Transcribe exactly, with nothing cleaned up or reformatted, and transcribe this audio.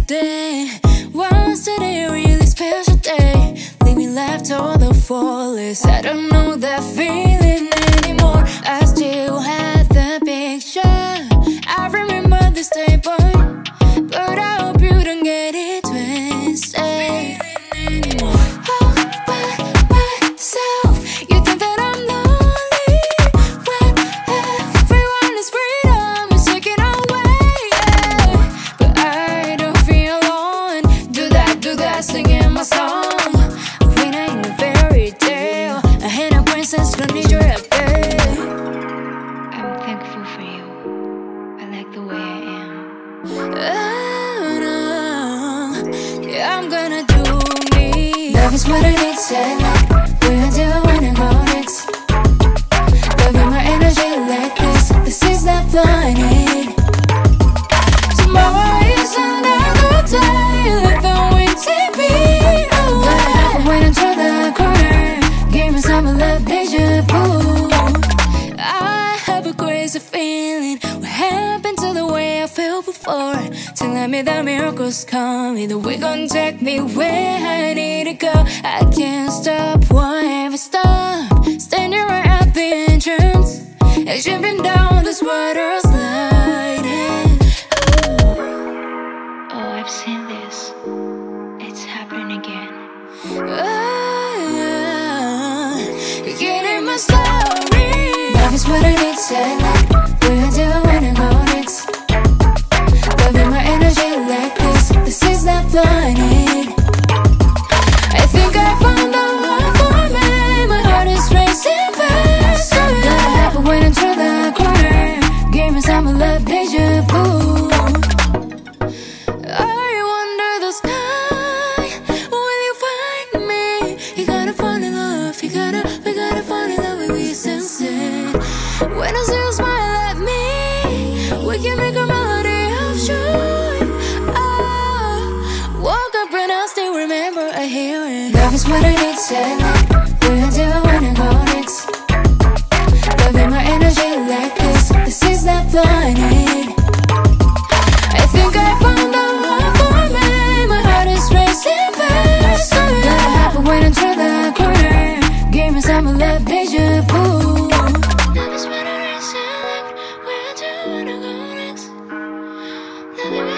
day. Was today a really special day? Leave me left all the flawless. I don't know that feeling anymore. I still have the picture. I remember this day, boy, but I hope you don't get it twisted. All by myself, you think that I'm lonely when everyone is freedom is taken away, yeah. But I don't feel alone. Do that, do that, singing my song. When I in a fairy tale, I had a princess gonna need your help. I'm thankful for you. I like the way I am. Oh, no. Yeah, I'm gonna do me. Love is what I need, said like we're doing and go next. Loving my energy like this. This is the blind need. Tomorrow is another day. Let the wind take me away. Wait until the corner. Give me some love, deja vu. I have a crazy feeling. What happened to the way I felt before? Telling me that miracles come, either way gon' take me where I need to go. I can't stop, won't ever stop. Standing right at the entrance, and jumping down this water sliding. Oh, I've seen this. It's happening again. Oh, yeah. You're getting my story. Love is what I need, said like we're doing and go next. Loving my energy like this. This is the blind need. I think I found the one for me. My heart is racing fast. But wait until the corner. Give me some love, deja vu. I wonder the sky. Will you find me? You gotta fall in love. You gotta, we gotta fall in love with we sense it. When I see you smile at me, we can make a melody of joy. Oh, woke up and I still remember I hear it. Love is what I need, said like we're doing and go next. Loving my energy like this. This is the blind need. I think I found the one for me. My heart is racing fast. But wait until the corner. Give me some love, deja vu. Love is what I need, said like we're doing and go next. Loving my